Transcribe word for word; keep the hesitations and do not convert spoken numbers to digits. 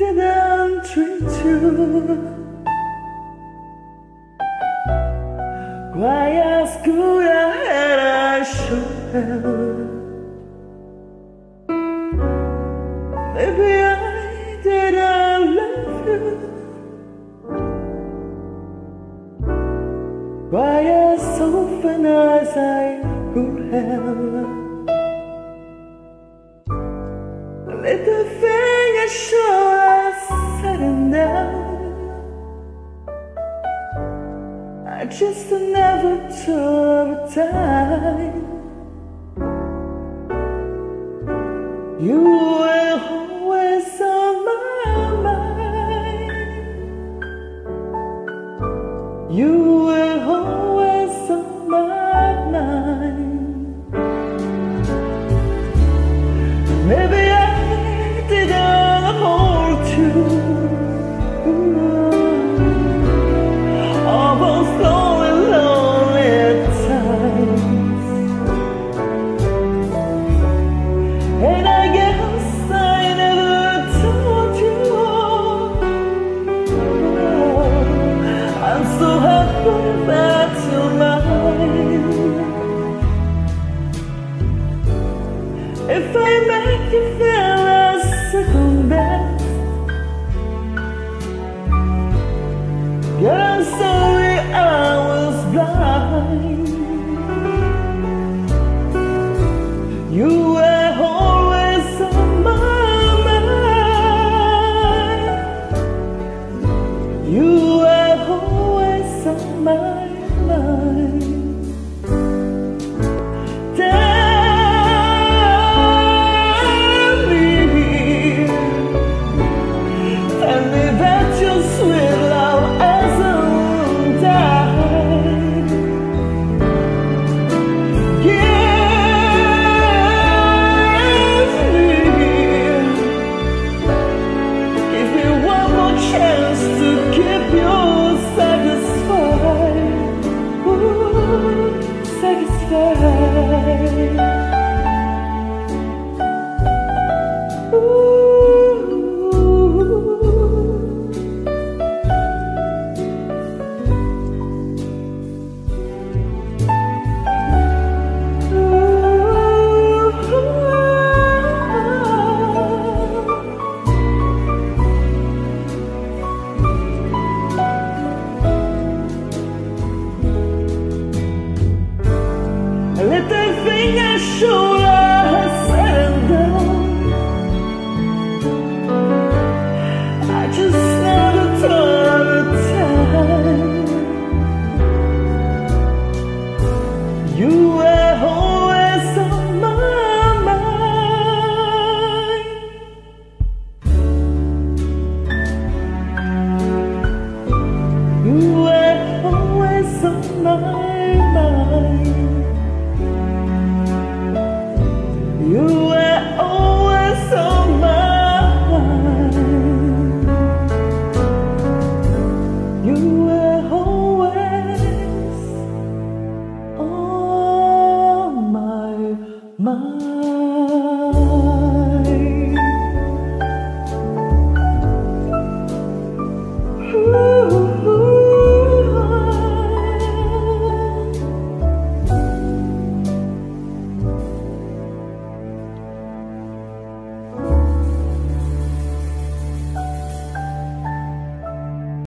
didn't treat you quite as good as I should have. Maybe I didn't love you quite as often as I could have. Little finger sure as setting down, I just never took time. You were always on my mind. You were always on my mind. Maybe I didn't hold you. All those lonely, lonely times. And I guess I never told you. I'm so happy that you're mine. If I make you feel